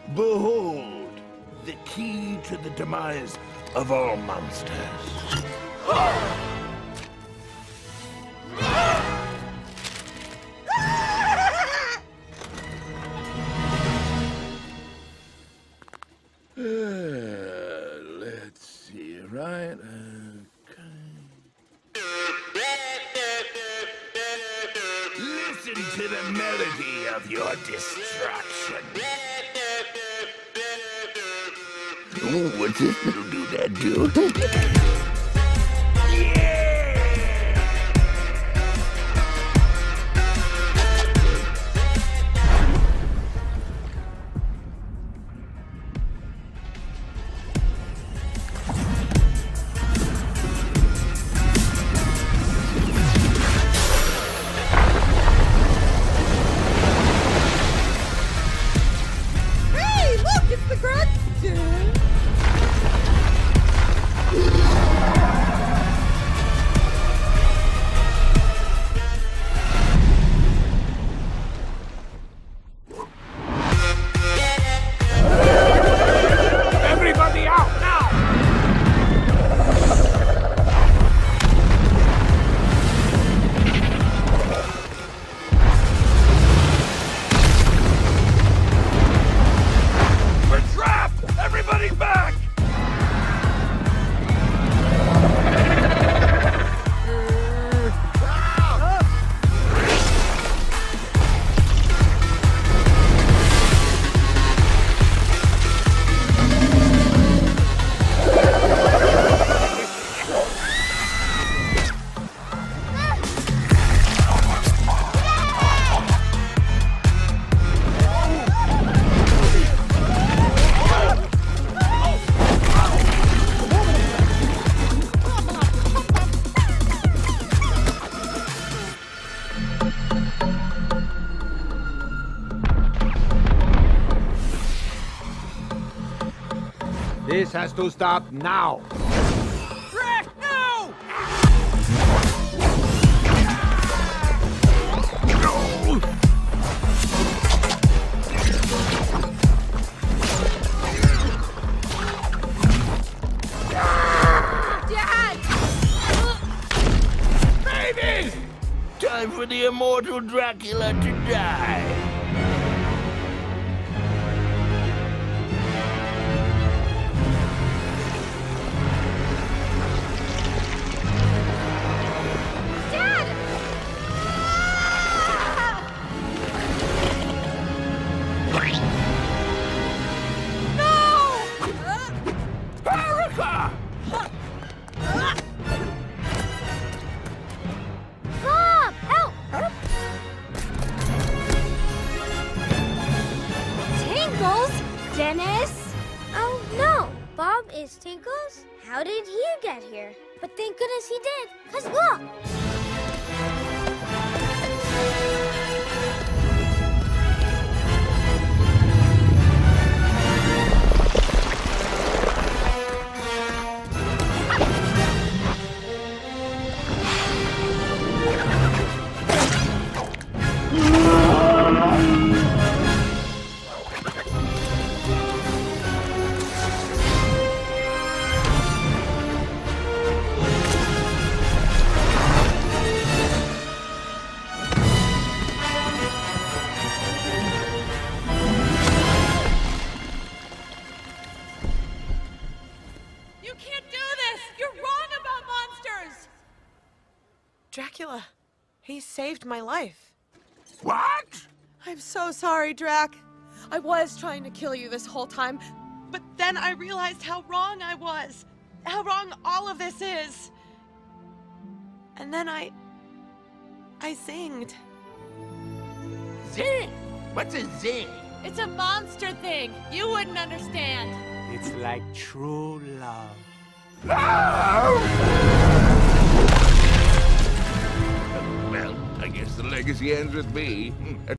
Behold, the key to the demise of all monsters. Let's see, right? Okay. Listen to the melody of your destruction. Oh, what's this little doodad do? This has to stop now! Drac, no! Dad! Babies! Time for the immortal Dracula to die. Ericka! Bob, help! Tinkles? Dennis? Oh, no. Bob is Tinkles? How did he get here? But thank goodness he did, 'cause look! Dracula, he saved my life. What? I'm so sorry, Drac. I was trying to kill you this whole time, but then I realized how wrong I was. How wrong all of this is. And then I zinged. Zing? What's a zing? It's a monster thing. You wouldn't understand. It's like true love. Oh! Well, I guess the legacy ends with me.